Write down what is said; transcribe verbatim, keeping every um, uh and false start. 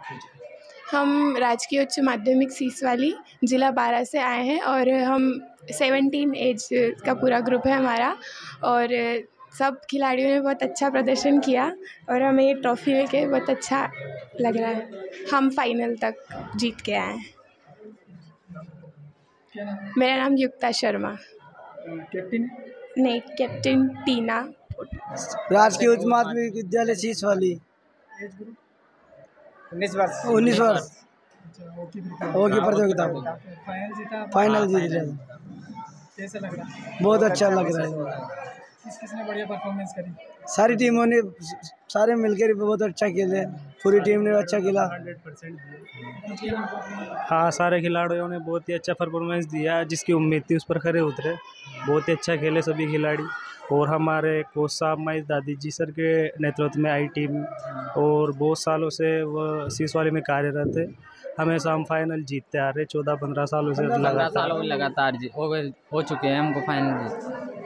हम राजकीय उच्च माध्यमिक सीसवाली ज़िला बारा से आए हैं और हम सेवनटीन एज का पूरा ग्रुप है हमारा। और सब खिलाड़ियों ने बहुत अच्छा प्रदर्शन किया और हमें ये ट्रॉफ़ी लेके बहुत अच्छा लग रहा है। हम फाइनल तक जीत के आए हैं। क्या नाम है? मेरा नाम युक्ता शर्मा। कैप्टन नहीं, कैप्टन टीना। राजकीय उच्च माध्यमिक विद्यालय सीसवाली। एज ग्रुप उन्नीस वर्ष उन्नीस वर्ष हॉकी हॉकी प्रतियोगिता में फाइनल जीता। फाइनल जीत रहे। कैसा लग रहा है? बहुत अच्छा लग रहा है। किस किसने बढ़िया परफॉर्मेंस करी? सारी टीमों ने सारे मिलकर बहुत अच्छा खेले। पूरी टीम ने अच्छा खेला। हाँ, सारे खिलाड़ियों ने बहुत ही अच्छा परफॉर्मेंस दिया, जिसकी उम्मीद थी उस पर खरे उतरे। बहुत ही अच्छा खेले सभी खिलाड़ी। और हमारे कोच साहब महेश दादी जी सर के नेतृत्व में आई टीम और बहुत सालों से वह सीसवाली में कार्यरत है। हमेशा हम फाइनल जीतते आ रहे, चौदह पंद्रह सालों से पंद्रह लगातार सालों में लगातार जी हो गए हो चुके हैं हमको फाइनल जीत।